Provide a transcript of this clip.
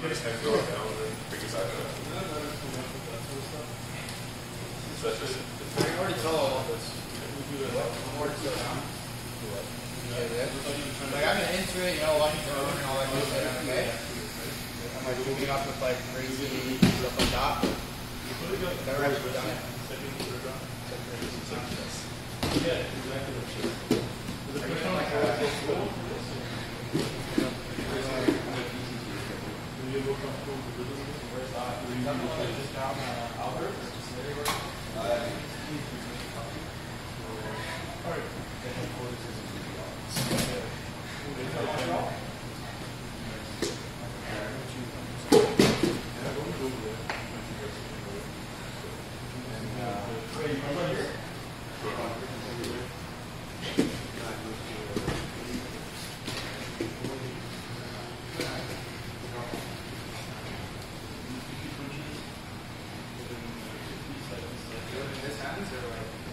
Just kind of throw it down and then pick a side of it. So that's just. I can already tell all of this. More to slow down. Like I'm into it, you know, watching Jordan and all that good stuff, okay? I'm like moving up with like crazy stuff like that, but never actually done it. Yeah, exactly. Are you feeling like this happens or like